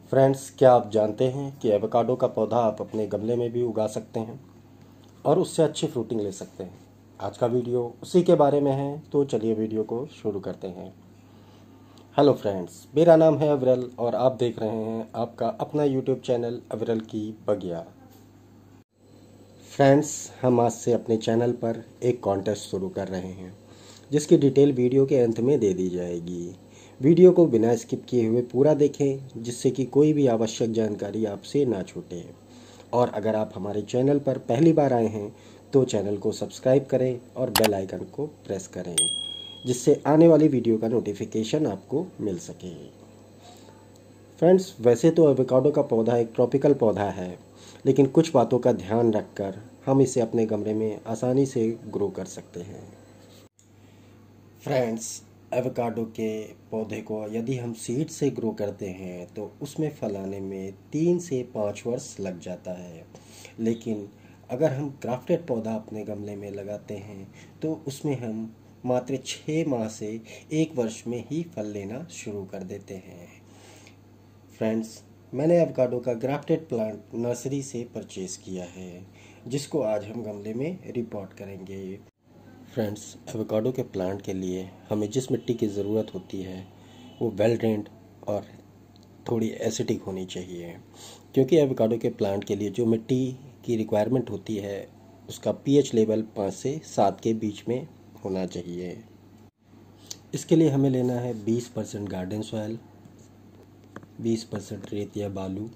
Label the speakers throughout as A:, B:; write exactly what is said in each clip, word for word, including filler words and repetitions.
A: Friends, क्या आप जानते हैं कि एवोकाडो का पौधा आप अपने गमले में भी उगा सकते हैं और उससे अच्छी फ्रूटिंग ले सकते हैं। आज का वीडियो उसी के बारे में है, तो चलिए वीडियो को शुरू करते हैं। हेलो फ्रेंड्स, मेरा नाम है अविरल और आप देख रहे हैं आपका अपना यूट्यूब चैनल अविरल की बगिया। फ्रेंड्स, हम आज से अपने चैनल पर एक कॉन्टेस्ट शुरू कर रहे हैं जिसकी डिटेल वीडियो के अंत में दे दी जाएगी। वीडियो को बिना स्किप किए हुए पूरा देखें जिससे कि कोई भी आवश्यक जानकारी आपसे ना छूटे। और अगर आप हमारे चैनल पर पहली बार आए हैं तो चैनल को सब्सक्राइब करें और बेल आइकन को प्रेस करें जिससे आने वाली वीडियो का नोटिफिकेशन आपको मिल सके। फ्रेंड्स, वैसे तो एवोकाडो का पौधा एक ट्रॉपिकल पौधा है, लेकिन कुछ बातों का ध्यान रखकर हम इसे अपने गमले में आसानी से ग्रो कर सकते हैं। फ्रेंड्स, एवोकाडो के पौधे को यदि हम सीड से ग्रो करते हैं तो उसमें फल आने में तीन से पाँच वर्ष लग जाता है, लेकिन अगर हम ग्राफ्टेड पौधा अपने गमले में लगाते हैं तो उसमें हम मात्र छः माह से एक वर्ष में ही फल लेना शुरू कर देते हैं। फ्रेंड्स, मैंने एवोकाडो का ग्राफ्टेड प्लांट नर्सरी से परचेज़ किया है जिसको आज हम गमले में रिपोर्ट करेंगे। फ्रेंड्स, एवोकाडो के प्लांट के लिए हमें जिस मिट्टी की ज़रूरत होती है वो वेल ड्रेन्ड और थोड़ी एसिडिक होनी चाहिए, क्योंकि एवोकाडो के प्लांट के लिए जो मिट्टी की रिक्वायरमेंट होती है उसका पीएच लेवल पाँच से सात के बीच में होना चाहिए। इसके लिए हमें लेना है बीस परसेंट गार्डन सॉइल, बीस परसेंट रेत या बालू,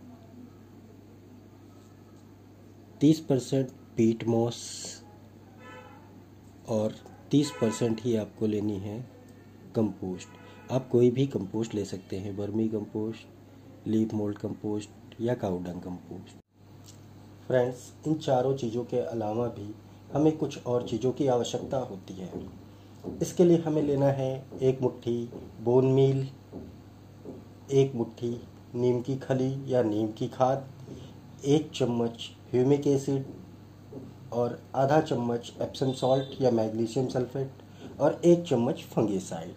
A: तीस परसेंट पीट मॉस और तीस परसेंट ही आपको लेनी है कंपोस्ट। आप कोई भी कंपोस्ट ले सकते हैं, vermi compost, leaf mould compost या काऊ डंग कंपोस्ट। फ्रेंड्स, इन चारों चीज़ों के अलावा भी हमें कुछ और चीज़ों की आवश्यकता होती है। इसके लिए हमें लेना है एक मुट्ठी बोन मील, एक मुट्ठी नीम की खली या नीम की खाद, एक चम्मच ह्यूमिक एसिड और आधा चम्मच एप्सम सॉल्ट या मैग्नीशियम सल्फेट और एक चम्मच फंगीसाइड।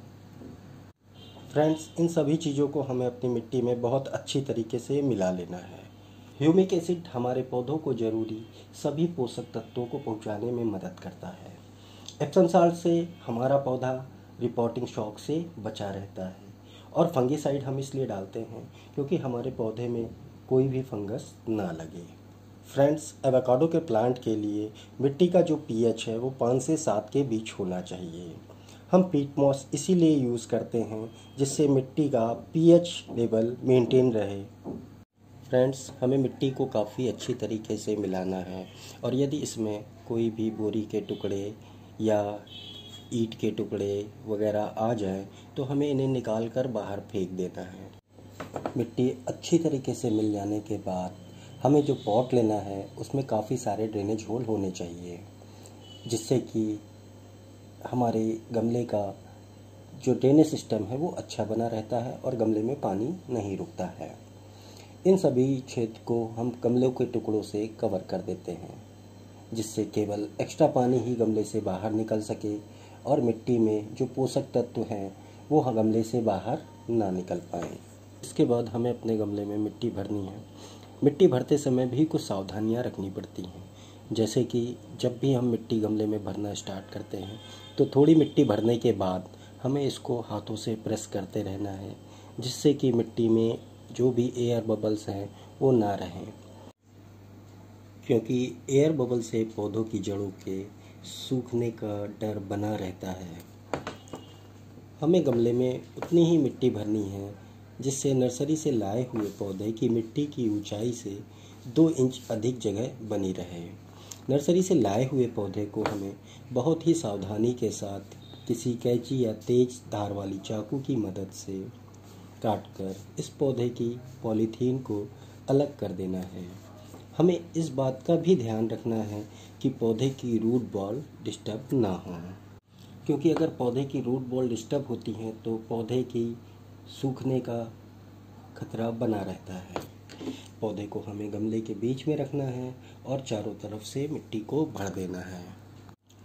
A: फ्रेंड्स, इन सभी चीज़ों को हमें अपनी मिट्टी में बहुत अच्छी तरीके से मिला लेना है। ह्यूमिक एसिड हमारे पौधों को ज़रूरी सभी पोषक तत्वों को पहुंचाने में मदद करता है। एप्सम सॉल्ट से हमारा पौधा रिपोर्टिंग शॉक से बचा रहता है और फंगीसाइड हम इसलिए डालते हैं क्योंकि हमारे पौधे में कोई भी फंगस ना लगे। फ्रेंड्स, एवोकाडो के प्लांट के लिए मिट्टी का जो पीएच है वो पाँच से सात के बीच होना चाहिए। हम पीट मॉस इसीलिए यूज़ करते हैं जिससे मिट्टी का पीएच लेवल मेंटेन रहे। फ्रेंड्स, हमें मिट्टी को काफ़ी अच्छी तरीके से मिलाना है और यदि इसमें कोई भी बोरी के टुकड़े या ईंट के टुकड़े वगैरह आ जाए तो हमें इन्हें निकाल कर बाहर फेंक देना है। मिट्टी अच्छी तरीके से मिल जाने के बाद हमें जो पॉट लेना है उसमें काफ़ी सारे ड्रेनेज होल होने चाहिए जिससे कि हमारे गमले का जो ड्रेनेज सिस्टम है वो अच्छा बना रहता है और गमले में पानी नहीं रुकता है। इन सभी क्षेत्र को हम गमलों के टुकड़ों से कवर कर देते हैं जिससे केवल एक्स्ट्रा पानी ही गमले से बाहर निकल सके और मिट्टी में जो पोषक तत्व हैं वो गमले से बाहर ना निकल पाएँ। इसके बाद हमें अपने गमले में मिट्टी भरनी है। मिट्टी भरते समय भी कुछ सावधानियां रखनी पड़ती हैं, जैसे कि जब भी हम मिट्टी गमले में भरना स्टार्ट करते हैं तो थोड़ी मिट्टी भरने के बाद हमें इसको हाथों से प्रेस करते रहना है जिससे कि मिट्टी में जो भी एयर बबल्स हैं वो ना रहें, क्योंकि एयर बबल से पौधों की जड़ों के सूखने का डर बना रहता है। हमें गमले में उतनी ही मिट्टी भरनी है जिससे नर्सरी से लाए हुए पौधे की मिट्टी की ऊंचाई से दो इंच अधिक जगह बनी रहे। नर्सरी से लाए हुए पौधे को हमें बहुत ही सावधानी के साथ किसी कैंची या तेज धार वाली चाकू की मदद से काटकर इस पौधे की पॉलीथीन को अलग कर देना है। हमें इस बात का भी ध्यान रखना है कि पौधे की रूट बॉल डिस्टर्ब ना हो, क्योंकि अगर पौधे की रूट बॉल डिस्टर्ब होती हैं तो पौधे की सूखने का खतरा बना रहता है। पौधे को हमें गमले के बीच में रखना है और चारों तरफ से मिट्टी को भर देना है।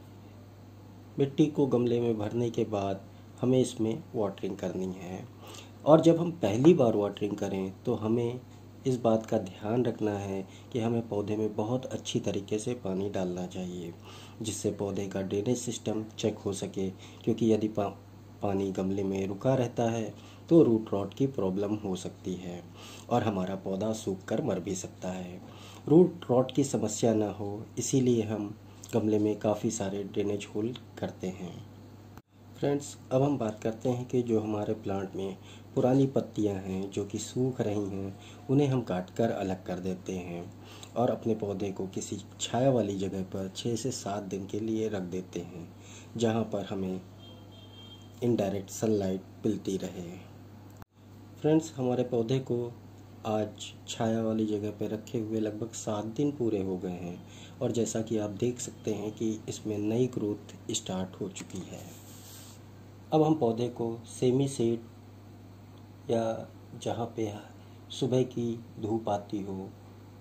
A: मिट्टी को गमले में भरने के बाद हमें इसमें वाटरिंग करनी है। और जब हम पहली बार वाटरिंग करें तो हमें इस बात का ध्यान रखना है कि हमें पौधे में बहुत अच्छी तरीके से पानी डालना चाहिए, जिससे पौधे का ड्रेनेज सिस्टम चेक हो सके, क्योंकि यदि पा, पानी गमले में रुका रहता है तो रूट रॉट की प्रॉब्लम हो सकती है और हमारा पौधा सूख कर मर भी सकता है। रूट रॉट की समस्या ना हो इसीलिए हम गमले में काफ़ी सारे ड्रेनेज होल करते हैं। फ्रेंड्स, अब हम बात करते हैं कि जो हमारे प्लांट में पुरानी पत्तियां हैं जो कि सूख रही हैं, उन्हें हम काट कर अलग कर देते हैं और अपने पौधे को किसी छाया वाली जगह पर छः से सात दिन के लिए रख देते हैं, जहां पर हमें इनडायरेक्ट सनलाइट मिलती रहे। फ्रेंड्स, हमारे पौधे को आज छाया वाली जगह पर रखे हुए लगभग सात दिन पूरे हो गए हैं और जैसा कि आप देख सकते हैं कि इसमें नई ग्रोथ स्टार्ट हो चुकी है। अब हम पौधे को सेमी शेड या जहाँ पे सुबह की धूप आती हो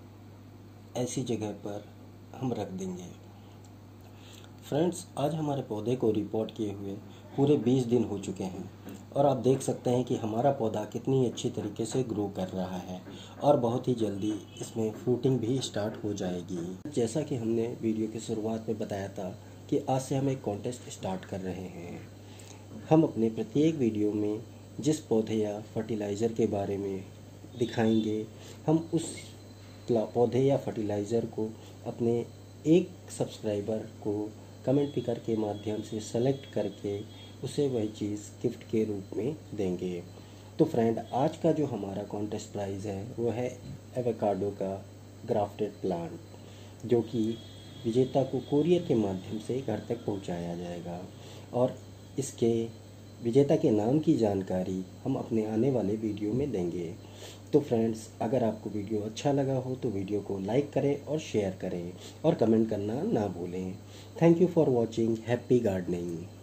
A: ऐसी जगह पर हम रख देंगे। फ्रेंड्स, आज हमारे पौधे को रिपोर्ट किए हुए पूरे बीस दिन हो चुके हैं और आप देख सकते हैं कि हमारा पौधा कितनी अच्छी तरीके से ग्रो कर रहा है और बहुत ही जल्दी इसमें फ्रूटिंग भी स्टार्ट हो जाएगी। जैसा कि हमने वीडियो की शुरुआत में बताया था कि आज से हम एक कॉन्टेस्ट स्टार्ट कर रहे हैं। हम अपने प्रत्येक वीडियो में जिस पौधे या फर्टिलाइज़र के बारे में दिखाएंगे, हम उस पौधे या फर्टिलाइज़र को अपने एक सब्सक्राइबर को कमेंट पिकर के माध्यम से सेलेक्ट करके उसे वह चीज़ गिफ्ट के रूप में देंगे। तो फ्रेंड, आज का जो हमारा कॉन्टेस्ट प्राइज़ है वो है एवोकाडो का ग्राफ्टेड प्लांट, जो कि विजेता को कोरियर के माध्यम से घर तक पहुंचाया जाएगा और इसके विजेता के नाम की जानकारी हम अपने आने वाले वीडियो में देंगे। तो फ्रेंड्स, अगर आपको वीडियो अच्छा लगा हो तो वीडियो को लाइक करें और शेयर करें और कमेंट करना ना भूलें। Thank you for watching. Happy gardening.